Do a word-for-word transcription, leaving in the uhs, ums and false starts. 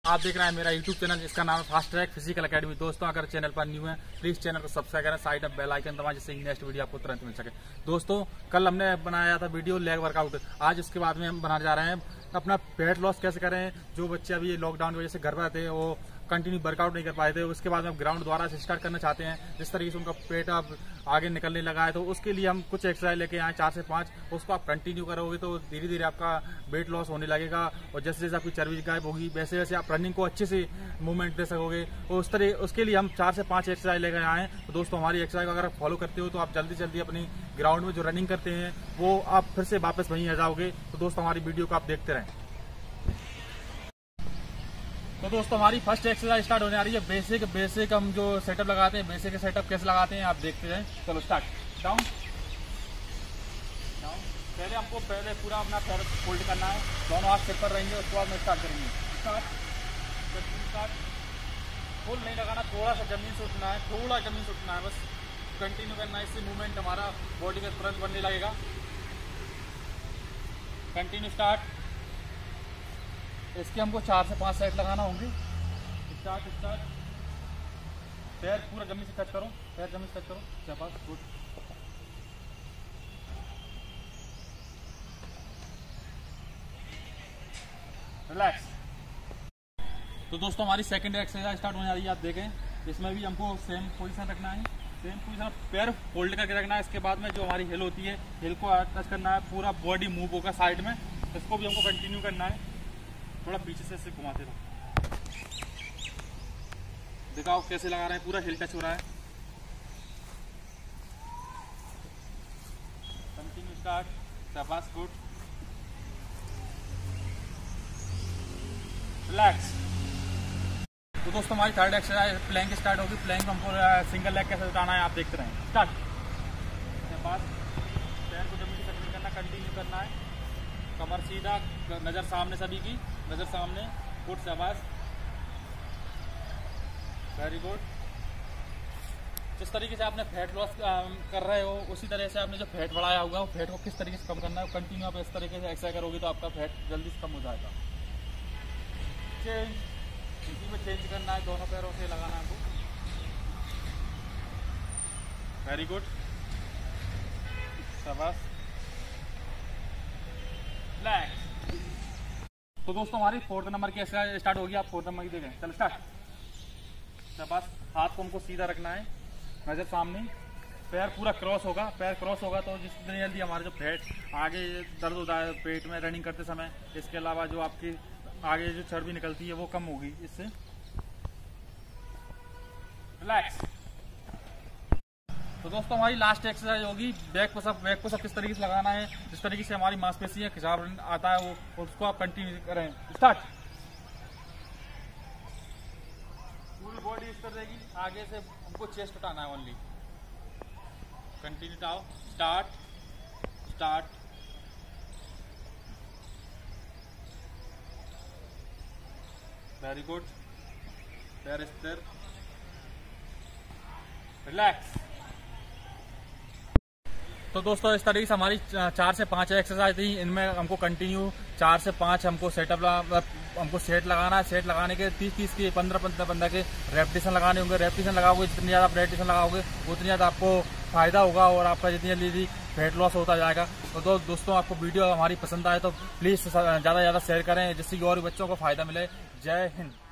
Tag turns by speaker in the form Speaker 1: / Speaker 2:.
Speaker 1: आप देख रहे हैं मेरा यूट्यूब चैनल, इसका नाम है फास्ट ट्रैक फिजिकल एकेडमी। दोस्तों अगर चैनल पर न्यू है प्लीज चैनल को सब्सक्राइब करें, साइड में बेल आइकन दबाएं जिससे नेक्स्ट वीडियो आपको तुरंत मिल सके। दोस्तों कल हमने बनाया था वीडियो लेग वर्कआउट, आज उसके बाद में हम बनाने जा रहे हैं अपना वेट लॉस कैसे करें। जो बच्चे अभी लॉकडाउन की वजह से घर पर थे वो कंटिन्यू वर्कआउट नहीं कर पाए थे, उसके बाद में ग्राउंड द्वारा से स्टार्ट करना चाहते हैं, जिस तरीके से उनका पेट अब आगे निकलने लगा है, तो उसके लिए हम कुछ एक्सरसाइज लेके आए चार से पांच। उसको आप कंटिन्यू करोगे तो धीरे धीरे आपका वेट लॉस होने लगेगा और जैसे जैसे आपकी चर्बी गायब होगी वैसे वैसे आप रनिंग को अच्छे से मूवमेंट दे सकोगे। तो उस तरह उसके लिए हम चार से पांच एक्सरसाइज लेकर आए हैं। तो दोस्तों हमारी एक्सरसाइज अगर आप फॉलो करते हो तो आप जल्दी जल्दी अपनी ग्राउंड में जो रनिंग करते हैं वो आप फिर से वापस वहीं आ जाओगे। तो दोस्तों हमारी वीडियो को आप देखते रहें। तो दोस्तों हमारी फर्स्ट एक्सरसाइज स्टार्ट होने आ रही है। बेसिक बेसिक हम जो सेटअप लगाते हैं, बेसिक सेटअप कैसे लगाते हैं आप देखते हैं। चलो स्टार्ट। Down down. पहले हमको पहले पूरा अपना पैर फोल्ड करना है, दोनों हाथ सिर पर रहेंगे, उसके बाद में स्टार्ट करेंगे। Start start. फुल नहीं लगाना, थोड़ा सा जमीन से उठना है, थोड़ा जमीन से उठना है, बस कंटिन्यू करना है। इससे मूवमेंट हमारा बॉडी में तुरंत बनने लगेगा। Continue start. इसके हमको चार से पांच सेट लगाना होंगे। Start start. पैर पूरा जमीन से टच करो, पैर जमीन से टच करो, शाबाश, गुड। रिलैक्स। तो दोस्तों हमारी सेकंड एक्सरसाइज स्टार्ट होने आ रही है। आप देखें इसमें भी हमको सेम पोजीशन रखना है, सेम पोजीशन, पैर फोल्ड करके रखना है। इसके बाद में जो हमारी हिल होती है, हिल को टच करना है, पूरा बॉडी मूव होगा साइड में। इसको भी हमको कंटिन्यू करना है। थोड़ा पीछे से इसे घुमाते रहो, दिखाओ कैसे लगा रहे हैं, पूरा हिल टच हो रहा है। कंटिन्यू स्टार्ट, शाबाश, गुड। रिलैक्स। तो दोस्तों हमारी थर्ड एक्सरसाइज प्लैंक स्टार्ट होगी। प्लैंक हमको सिंगल लेग कैसे उठाना है आप देखते रहें। स्टार्ट। शाबाश। पैर को जमीन से टच नहीं करना, कंटिन्यू करना है। कमर सीधा, नजर सामने, सभी की नजर सामने, गुड, शाबाश, वेरी गुड। जिस तरीके से आपने फैट लॉस कर रहे हो उसी तरह से आपने जो फैट बढ़ाया होगा वो फैट को किस तरीके से कम करना है, कंटिन्यू आप इस तरीके से एक्सरसाइज करोगे तो आपका फैट जल्दी से कम हो जाएगा। चेंज, इसी में चेंज करना है, दोनों पैरों से लगाना है आपको। वेरी गुड, शाबाश, रिलैक्स। तो दोस्तों हमारी फोर्थ नंबर की एक्सरसाइज स्टार्ट होगी। आप फोर्थ नंबर की देखें। चलो स्टार्ट। शाबाश। हाथ को हमको सीधा रखना है, नजर सामने, पैर पूरा क्रॉस होगा। पैर क्रॉस होगा तो जितनी जल्दी हमारे जो फैट आगे दर्द होता है पेट में रनिंग करते समय, इसके अलावा जो आपकी आगे जो चर्बी निकलती है वो कम होगी इससे। रिलैक्स। तो दोस्तों हमारी लास्ट एक्सरसाइज होगी बैक पुशअप। बैक पुशअप किस तरीके से लगाना है, जिस तरीके से हमारी मांसपेशी है, खिंचाव आता है वो, उसको आप कंटिन्यू करें। स्टार्ट। पूरी बॉडी इस तरह रहेगी, आगे से हमको चेस्ट उठाना है ओनली। कंटिन्यू उठाओ। Start start. वेरी गुड, पैर स्थिर, रिलैक्स। तो दोस्तों इस तरीके से हमारी चार से पांच एक्सरसाइज थी, इनमें हमको कंटिन्यू चार से पांच हमको सेटअप हमको सेट लगाना है। सेट लगाने के तीस तीस के पंद्रह पंद्रह पंद्रह के रेपिटेशन लगाने होंगे। रेपिटेशन लगाओगे जितनी ज़्यादा आप रेपिटेशन लगाओगे उतनी ज़्यादा आपको फायदा होगा और आपका जितनी जल्दी वेट लॉस होता जाएगा। तो दो, दोस्तों आपको वीडियो हमारी पसंद आए तो प्लीज़ ज़्यादा से ज़्यादा शेयर करें जिससे कि और भी बच्चों को फायदा मिले। जय हिंद।